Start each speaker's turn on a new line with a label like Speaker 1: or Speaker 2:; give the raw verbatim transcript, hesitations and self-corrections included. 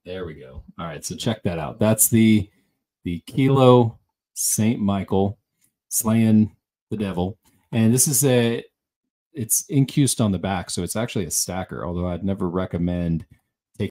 Speaker 1: There we go. All right, so check that out. That's the the Kilo Saint Michael slaying the devil, and this is a it's incused on the back, so it's actually a stacker. Although I'd never recommend